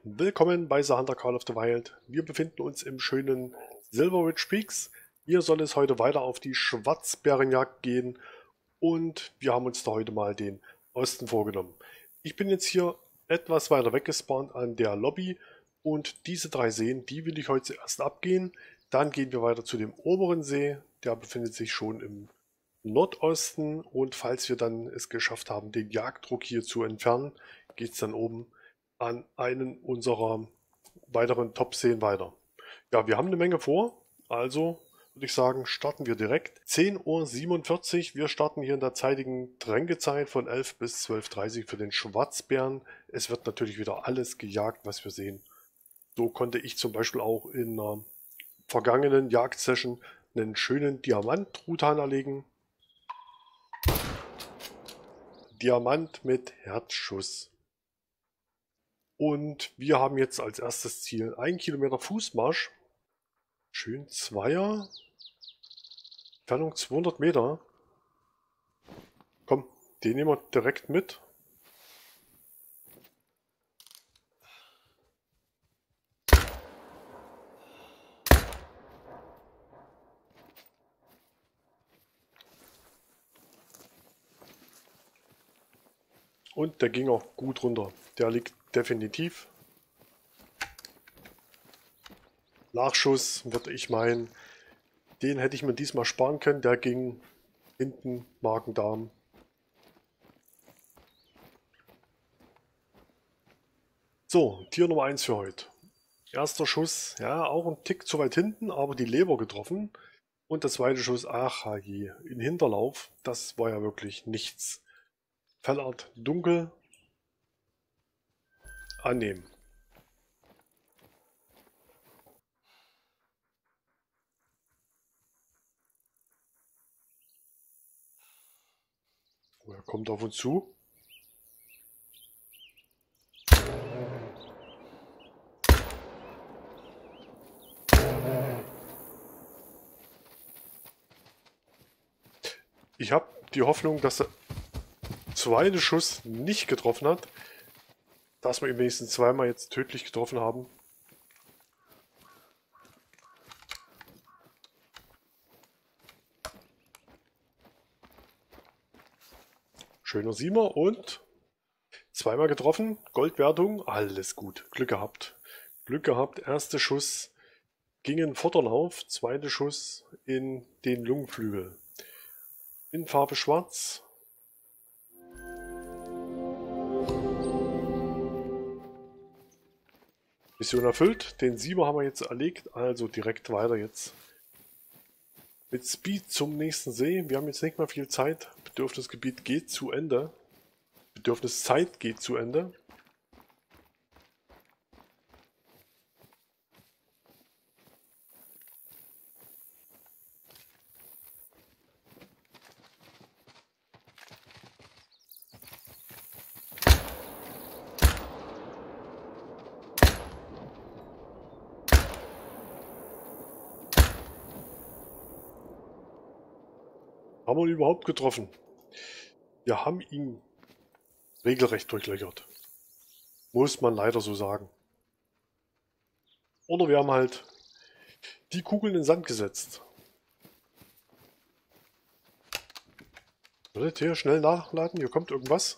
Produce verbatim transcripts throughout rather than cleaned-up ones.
willkommen bei The Hunter Call of the Wild. Wir befinden uns im schönen Silver Ridge Peaks. Hier soll es heute weiter auf die Schwarzbärenjagd gehen und wir haben uns da heute mal den Osten vorgenommen. Ich bin jetzt hier etwas weiter weggespawnt an der Lobby und diese drei Seen, die will ich heute zuerst abgehen. Dann gehen wir weiter zu dem oberen See, der befindet sich schon im Nordosten, und falls wir dann es geschafft haben, den Jagddruck hier zu entfernen, geht es dann oben an einen unserer weiteren Top-Seen weiter. Ja, wir haben eine Menge vor, also würde ich sagen, starten wir direkt. zehn Uhr siebenundvierzig, wir starten hier in der zeitigen Tränkezeit von elf bis zwölf Uhr dreißig für den Schwarzbären. Es wird natürlich wieder alles gejagt, was wir sehen. So konnte ich zum Beispiel auch in einer vergangenen Jagdsession einen schönen Diamant-Truthahn erlegen. Diamant mit Herzschuss. Und wir haben jetzt als erstes Ziel ein Kilometer Fußmarsch. Schön Zweier. Entfernung zweihundert Meter. Komm, den nehmen wir direkt mit. Und der ging auch gut runter. Der liegt definitiv. Nachschuss würde ich meinen, den hätte ich mir diesmal sparen können. Der ging hinten Magen-Darm. So, Tier Nummer eins für heute. Erster Schuss, ja, auch ein Tick zu weit hinten, aber die Leber getroffen. Und der zweite Schuss, ach je, in Hinterlauf. Das war ja wirklich nichts. Fellart dunkel. Annehmen. Oh, er kommt auf uns zu. Ich habe die Hoffnung, dass der zweite Schuss nicht getroffen hat. Dass wir ihn wenigstens zweimal jetzt tödlich getroffen haben. Schöner Siemer und zweimal getroffen. Goldwertung, alles gut. Glück gehabt. Glück gehabt. Erster Schuss ging in den Vorderlauf. Zweiter Schuss in den Lungenflügel. In Farbe schwarz. Mission erfüllt. Den Sieber haben wir jetzt erlegt. Also direkt weiter jetzt. Mit Speed zum nächsten See. Wir haben jetzt nicht mehr viel Zeit. Bedürfnisgebiet geht zu Ende. Bedürfniszeit geht zu Ende. Haben wir ihn überhaupt getroffen? Wir haben ihn regelrecht durchlöchert. Muss man leider so sagen. Oder wir haben halt die Kugeln in den Sand gesetzt. Solltet hier schnell nachladen, hier kommt irgendwas.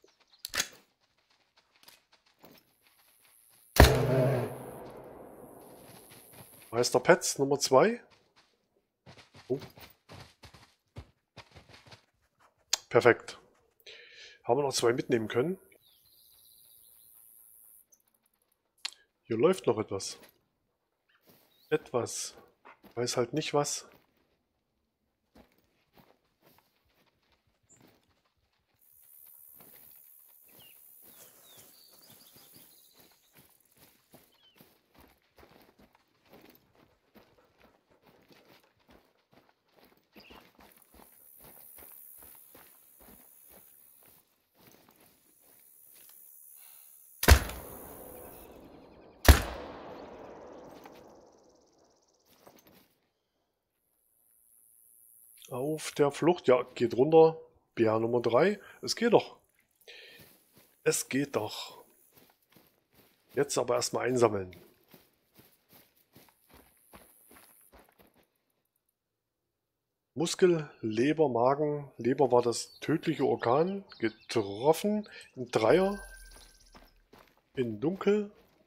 Meister Petz Nummer zwei. Oh. Perfekt. Haben wir noch zwei mitnehmen können. Hier läuft noch etwas. Etwas. Ich weiß halt nicht was. Auf der Flucht, ja, geht runter. Bär Nummer drei. Es geht doch. Es geht doch. Jetzt aber erstmal einsammeln. Muskel, Leber, Magen. Leber war das tödliche Organ. Getroffen. Ein Dreier. In Dunkel.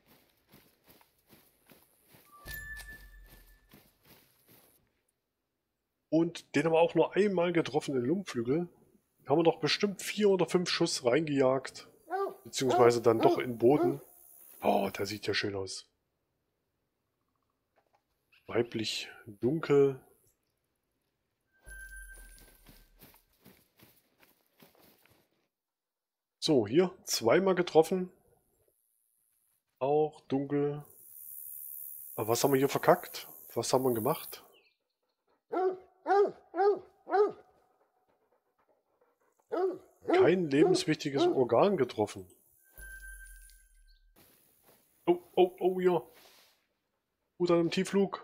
Und den haben wir auch nur einmal getroffen in Lungenflügel. Haben wir doch bestimmt vier oder fünf Schuss reingejagt. Beziehungsweise dann doch in den Boden. Oh, der sieht ja schön aus. Weiblich, dunkel. So, hier zweimal getroffen. Auch dunkel. Aber was haben wir hier verkackt? Was haben wir gemacht? Kein lebenswichtiges Organ getroffen. Oh, oh, oh, ja. Gut an einem Tiefflug.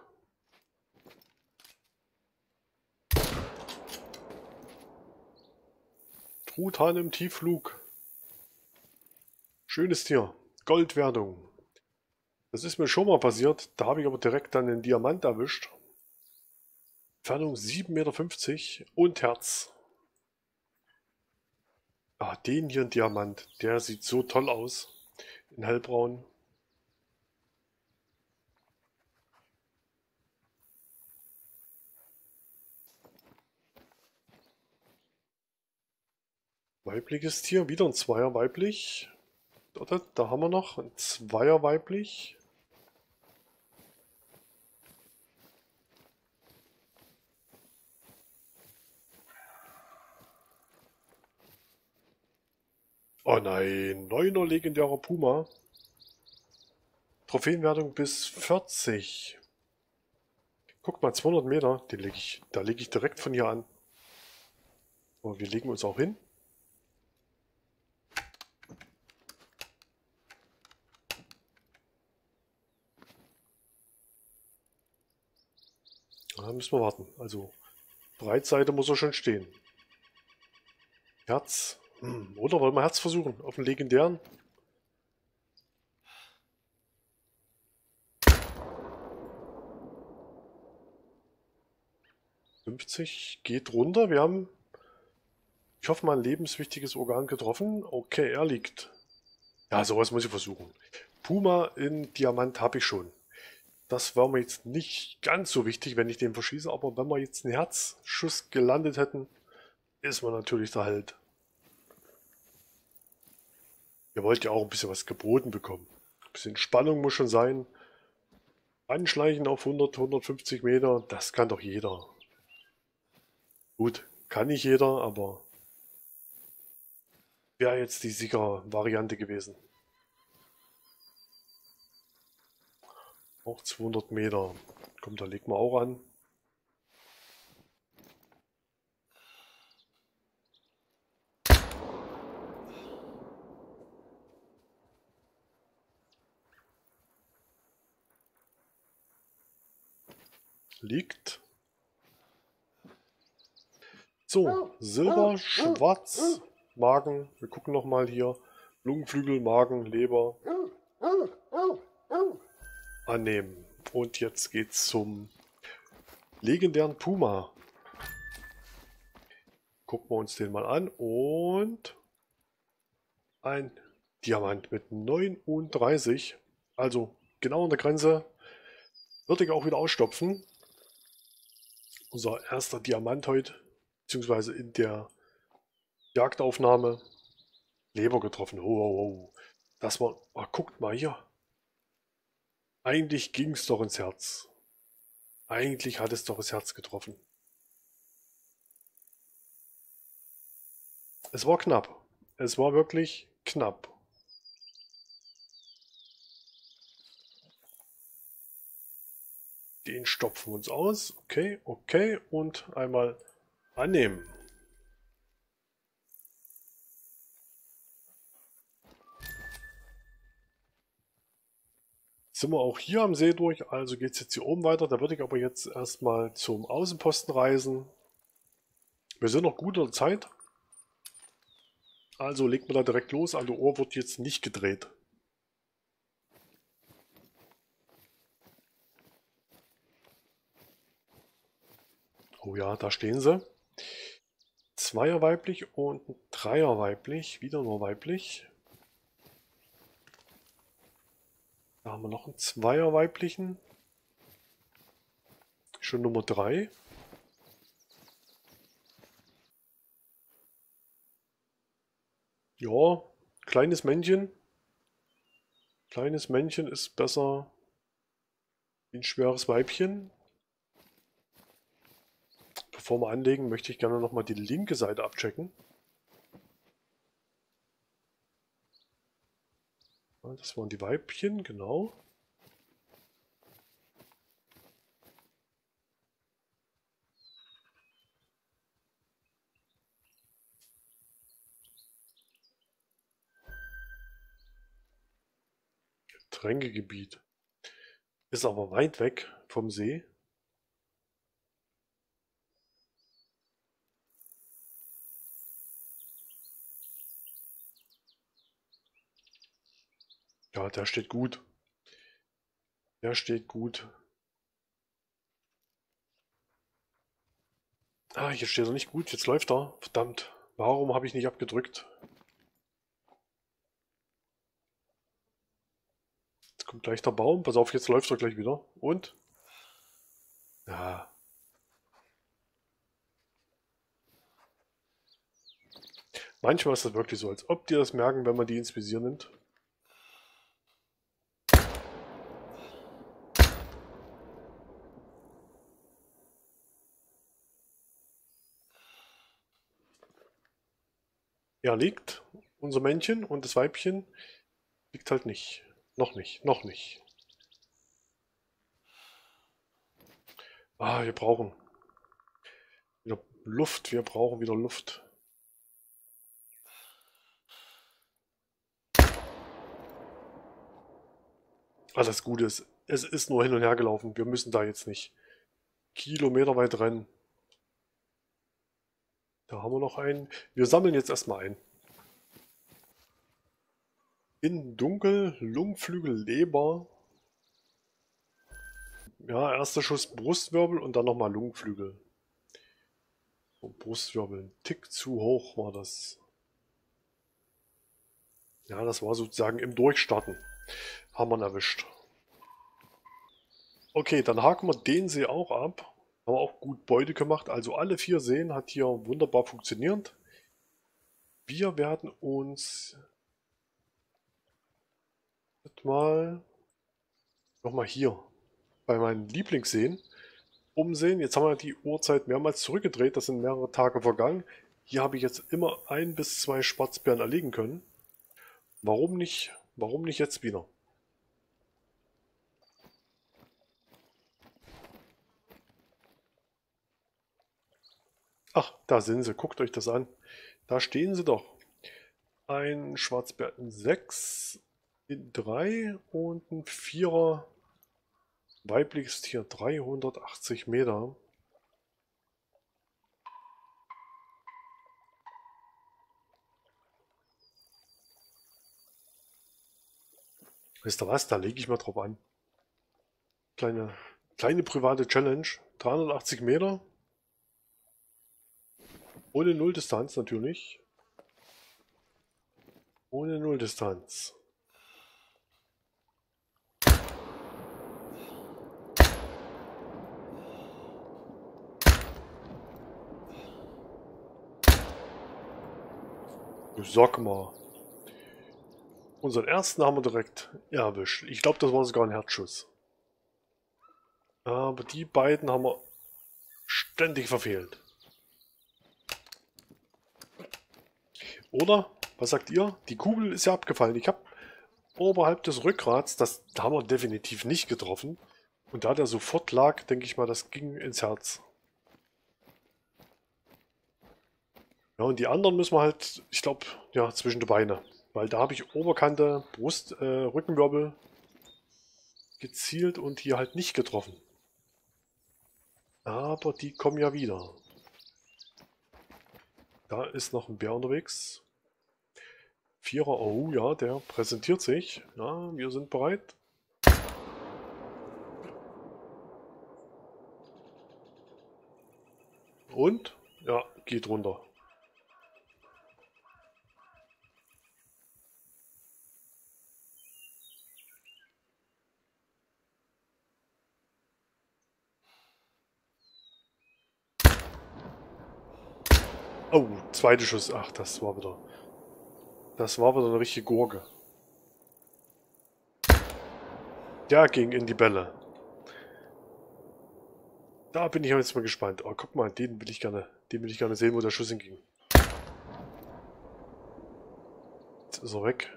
Truthahn im Tiefflug. Schönes Tier. Goldwertung. Das ist mir schon mal passiert. Da habe ich aber direkt dann den Diamant erwischt. Entfernung sieben Meter fünfzig und Herz. Ah, den hier ein Diamant. Der sieht so toll aus. In hellbraun. Weibliches Tier. Wieder ein Zweier weiblich. Dort, da haben wir noch ein Zweier weiblich. Oh nein, neuner legendärer Puma. Trophäenwertung bis vierzig. Guck mal, zweihundert Meter, den leg ich, da lege ich direkt von hier an. Aber wir legen uns auch hin. Da müssen wir warten. Also, Breitseite muss er schon stehen. Herz. Hm. Oder wollen wir Herz versuchen? Auf den legendären? fünfzig geht runter. Wir haben, ich hoffe mal, ein lebenswichtiges Organ getroffen. Okay, er liegt. Ja, sowas muss ich versuchen. Puma in Diamant habe ich schon. Das war mir jetzt nicht ganz so wichtig, wenn ich den verschieße, aber wenn wir jetzt einen Herzschuss gelandet hätten, ist man natürlich der Held. Ihr wollt ja auch ein bisschen was geboten bekommen. Ein bisschen Spannung muss schon sein. Anschleichen auf hundert, hundertfünfzig Meter, das kann doch jeder. Gut, kann nicht jeder, aber wäre jetzt die sichere Variante gewesen. Auch zweihundert Meter. Kommt, da legt man auch an. Liegt. So, Silber, Schwarz, Magen. Wir gucken nochmal hier. Lungenflügel, Magen, Leber. Annehmen. Und jetzt geht's zum legendären Puma. Gucken wir uns den mal an. Und ein Diamant mit neununddreißig. Also genau an der Grenze. Würde ich auch wieder ausstopfen. Unser erster Diamant heute. Beziehungsweise in der Jagdaufnahme. Leber getroffen. Oh, oh, oh. Das war... Oh, guckt mal hier. Eigentlich ging es doch ins Herz. Eigentlich hat es doch das Herz getroffen. Es war knapp. Es war wirklich knapp. Den stopfen wir uns aus. Okay, okay. Und einmal annehmen. Sind wir auch hier am See durch, also geht es jetzt hier oben weiter. Da würde ich aber jetzt erstmal zum Außenposten reisen. Wir sind noch gut in der Zeit. Also legt man da direkt los. Also Ohr wird jetzt nicht gedreht. Oh ja, da stehen sie. Zweier weiblich und ein Dreier weiblich. Wieder nur weiblich. Da haben wir noch einen Zweier weiblichen. Schon Nummer drei. Ja, kleines Männchen. Kleines Männchen ist besser wie ein schweres Weibchen. Bevor wir anlegen, möchte ich gerne nochmal die linke Seite abchecken. Ja, das waren die Weibchen, genau. Tränkegebiet. Ist aber weit weg vom See. Ja, der steht gut. Der steht gut. Ah, hier steht er nicht gut. Jetzt läuft er. Verdammt. Warum habe ich nicht abgedrückt? Jetzt kommt gleich der Baum. Pass auf, jetzt läuft er gleich wieder. Und? Ja. Manchmal ist das wirklich so, als ob die das merken, wenn man die ins Visier nimmt. Er liegt, unser Männchen, und das Weibchen liegt halt nicht. Noch nicht, noch nicht. Ah, wir brauchen wieder Luft, wir brauchen wieder Luft. Ah, das Gute ist, es ist nur hin und her gelaufen. Wir müssen da jetzt nicht Kilometer weit rennen. Da haben wir noch einen. Wir sammeln jetzt erstmal ein. In Dunkel, Lungenflügel, Leber. Ja, erster Schuss Brustwirbel und dann nochmal Lungenflügel. So, Brustwirbel, ein Tick zu hoch war das. Ja, das war sozusagen im Durchstarten. Haben wir ihn erwischt. Okay, dann haken wir den See auch ab. Haben wir auch gut Beute gemacht. Also alle vier Seen hat hier wunderbar funktioniert. Wir werden uns mal nochmal hier bei meinen Lieblingsseen umsehen. Jetzt haben wir die Uhrzeit mehrmals zurückgedreht. Das sind mehrere Tage vergangen. Hier habe ich jetzt immer ein bis zwei Schwarzbären erlegen können. Warum nicht? Warum nicht jetzt wieder? Ach, da sind sie. Guckt euch das an. Da stehen sie doch. Ein Schwarzbär in sechs, in drei und ein Vierer weibliches Tier, dreihundertachtzig Meter. Wisst ihr was? Da lege ich mal drauf an. Kleine, kleine private Challenge. dreihundertachtzig Meter. Ohne Nulldistanz natürlich. Ohne Nulldistanz. Sag mal. Unseren ersten haben wir direkt erwischt. Ich glaube, das war sogar ein Herzschuss. Aber die beiden haben wir ständig verfehlt. Oder? Was sagt ihr? Die Kugel ist ja abgefallen. Ich habe oberhalb des Rückgrats, das da haben wir definitiv nicht getroffen. Und da der sofort lag, denke ich mal, das ging ins Herz. Ja, und die anderen müssen wir halt, ich glaube, ja, zwischen die Beine. Weil da habe ich Oberkante, Brust, äh, Rückenwirbel gezielt und hier halt nicht getroffen. Aber die kommen ja wieder. Da ist noch ein Bär unterwegs. Vierer, oh ja, der präsentiert sich. Ja, wir sind bereit. und? Ja, geht runter. Oh, zweiter Schuss. Ach, das war wieder... Das war wieder eine richtige Gurke. Der ging in die Bälle. Da bin ich jetzt mal gespannt. Oh, guck mal, den will ich gerne, den will ich gerne sehen, wo der Schuss hinging. Jetzt ist er weg.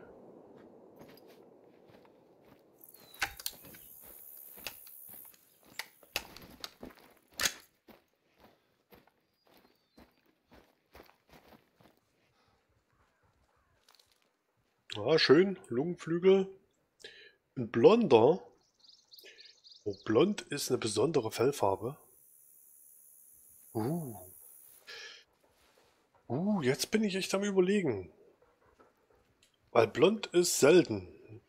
Ja, schön. Lungenflügel. Ein blonder. Oh, blond ist eine besondere Fellfarbe. Uh. Uh, jetzt bin ich echt am Überlegen. Weil blond ist selten.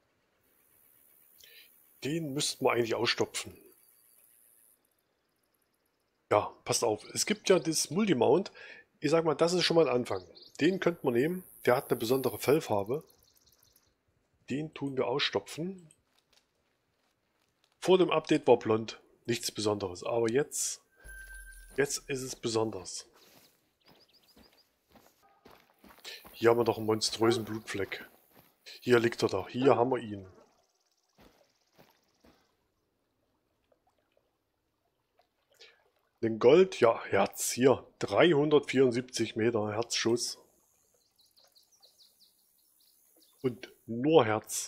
Den müssten wir eigentlich ausstopfen. Ja, passt auf. Es gibt ja das Multimount. Ich sag mal, das ist schon mal ein Anfang. Den könnte man nehmen. Der hat eine besondere Fellfarbe. Den tun wir ausstopfen. Vor dem Update war blond. Nichts Besonderes. Aber jetzt, jetzt ist es besonders. Hier haben wir doch einen monströsen Blutfleck. Hier liegt er doch. Hier haben wir ihn. Den Gold, ja, Herz. Hier. dreihundertvierundsiebzig Meter Herzschuss. Und nur Herz.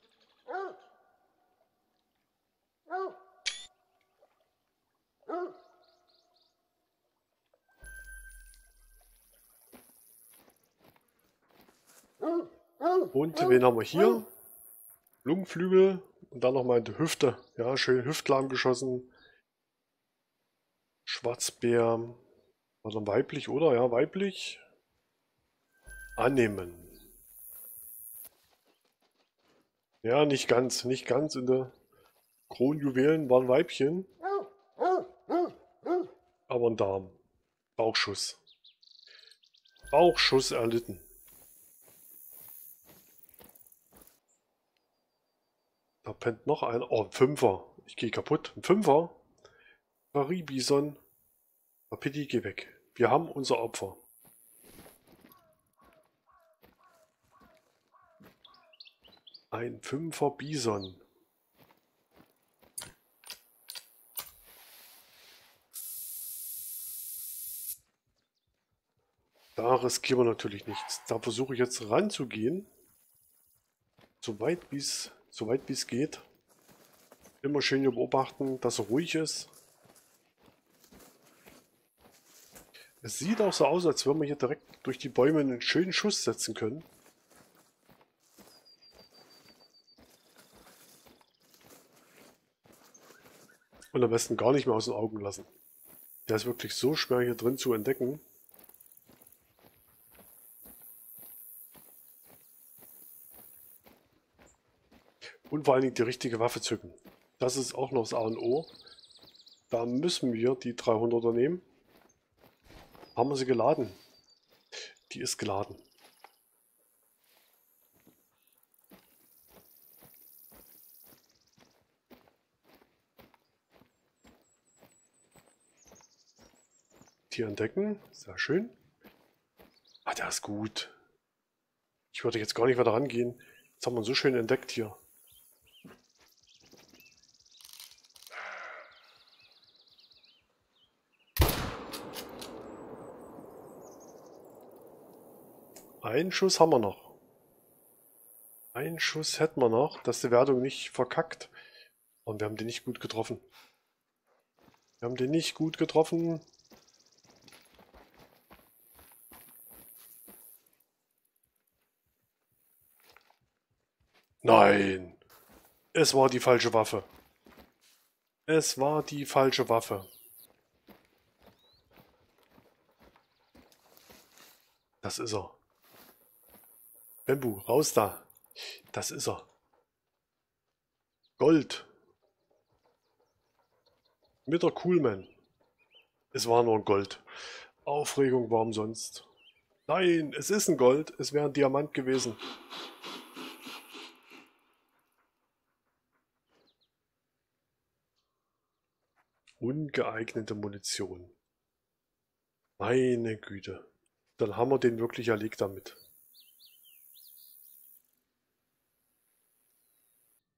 Und wen haben wir hier? Lungenflügel und dann nochmal in die Hüfte. Ja, schön Hüftlahm geschossen. Schwarzbär. War dann weiblich, oder? Ja, weiblich. Annehmen. Ja, nicht ganz. Nicht ganz. In der Kronjuwelen waren Weibchen. Aber ein Darm. Bauchschuss. Bauchschuss erlitten. Da pennt noch einer. Oh, ein Fünfer. Ich gehe kaputt. Ein Fünfer. Paribison. Appetit, geh weg. Wir haben unser Opfer. Ein Fünfer Bison. Da riskieren wir natürlich nichts. Da versuche ich jetzt ranzugehen. So weit wie es so weit wie es geht. Immer schön hier beobachten, dass er ruhig ist. Es sieht auch so aus, als würden wir hier direkt durch die Bäume einen schönen Schuss setzen können. Und am besten gar nicht mehr aus den Augen lassen. Der ist wirklich so schwer hier drin zu entdecken. Und vor allen Dingen die richtige Waffe zücken. Das ist auch noch das A und O. Da müssen wir die dreihunderter nehmen. Haben wir sie geladen? Die ist geladen. Tier entdecken. Sehr schön. Ah, der ist gut. Ich würde jetzt gar nicht weiter rangehen. Jetzt haben wir ihn so schön entdeckt hier. Einen Schuss haben wir noch. Einen Schuss hätten wir noch, dass die Wertung nicht verkackt. Und wir haben den nicht gut getroffen. Wir haben den nicht gut getroffen. Nein. Es war die falsche Waffe. Es war die falsche Waffe. Das ist er. Bambu, raus da. Das ist er. Gold. Mit der Coolman. Es war nur ein Gold. Aufregung war umsonst. Nein, es ist ein Gold. Es wäre ein Diamant gewesen. Ungeeignete Munition. Meine Güte. Dann haben wir den wirklich erlegt damit.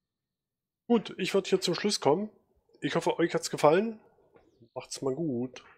Gut, ich würde hier zum Schluss kommen. Ich hoffe, euch hat's gefallen. Macht's mal gut.